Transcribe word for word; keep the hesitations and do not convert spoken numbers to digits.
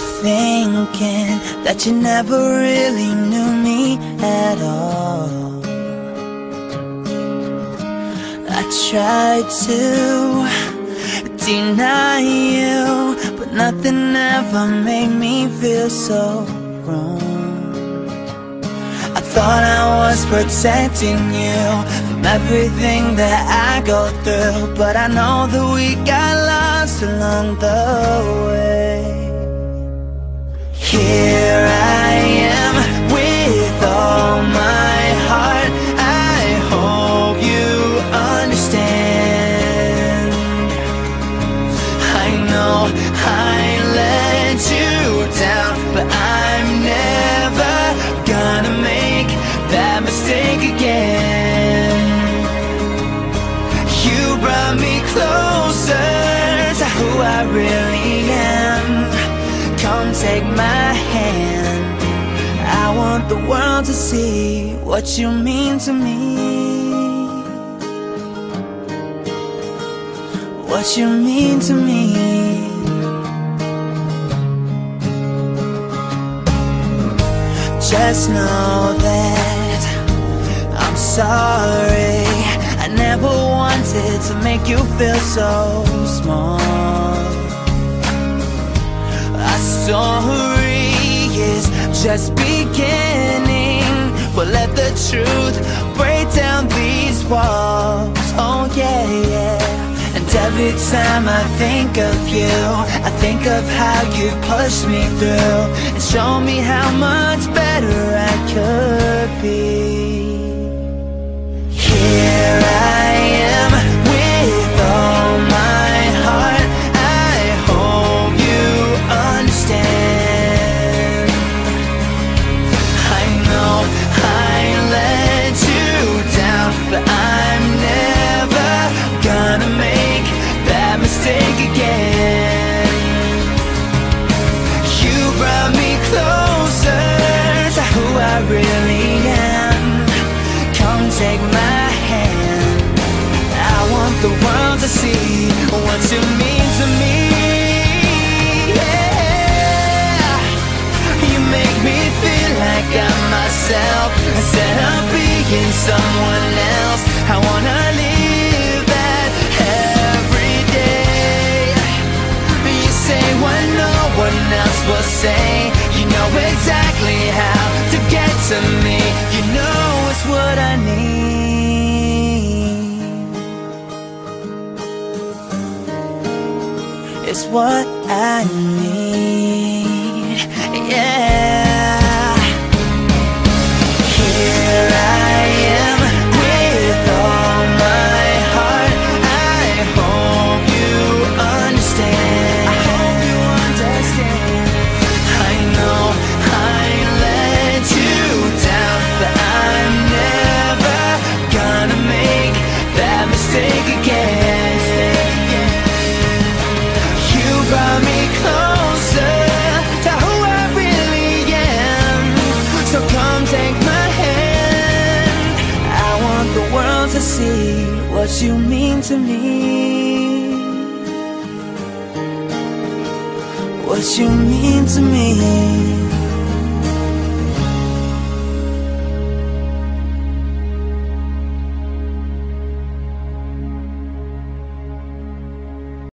thinking that you never really knew me at all. I tried to deny you, but nothing ever made me feel so wrong. I thought I was protecting you from everything that I go through, but I know that we got lost along the way. Here I am with all my heart. I hope you understand. I know I let you down, but I'm never gonna make that mistake again. You brought me closer to who I really am. Come take my hand. I want the world to see what you mean to me. What you mean to me. Just know that I'm sorry. I never wanted to make you feel so small. Our story is just beginning, but let the truth break down these walls. Oh yeah, yeah. And every time I think of you, I think of how you pushed me through and show me how much better I could be. Here I am with all my heart. I hope you understand. I know I let you down, but I'm never gonna make that mistake again. You brought me closer to who I really am. Come take my hand. I want the world to see what you mean to me. Yeah. You make me feel like I'm myself instead of being someone else. I wanna live that every day. You say what no one else will say. You know exactly how to get to me. You know it's what I need. It's what I need. Yeah. Here I am with all my heart. I hope you understand. I hope you understand. I know I let you down, but I'm never gonna make that mistake again. You brought me closer to who I really am. So come take my hand. I want the world to see what you mean to me. What you mean to me.